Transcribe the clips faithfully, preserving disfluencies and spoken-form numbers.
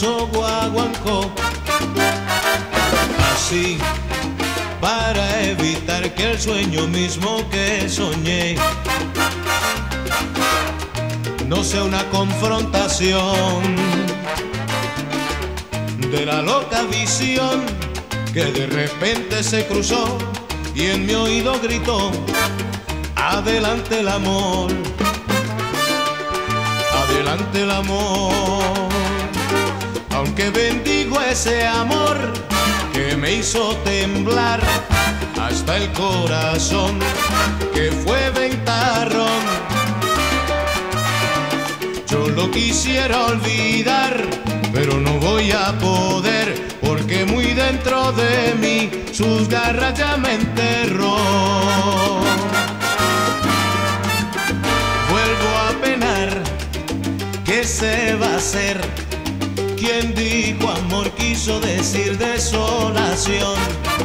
hermoso Guaguancó. Así, para evitar que el sueño mismo que soñé no sea una confrontación de la loca visión que de repente se cruzó y en mi oído gritó: adelante el amor, adelante el amor. Aunque bendigo ese amor que me hizo temblar hasta el corazón, que fue ventarrón. Yo lo quisiera olvidar, pero no voy a poder, porque muy dentro de mí sus garras ya me enterró. Vuelvo a penar, ¿qué se va a hacer? Quien dijo amor quiso decir desolación.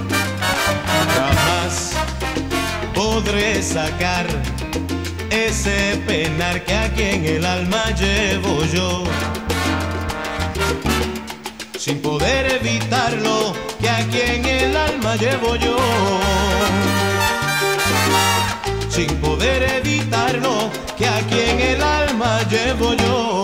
Jamás podré sacar ese penar que aquí en el alma llevo yo, sin poder evitarlo, que aquí en el alma llevo yo, sin poder evitarlo, que aquí en el alma llevo yo.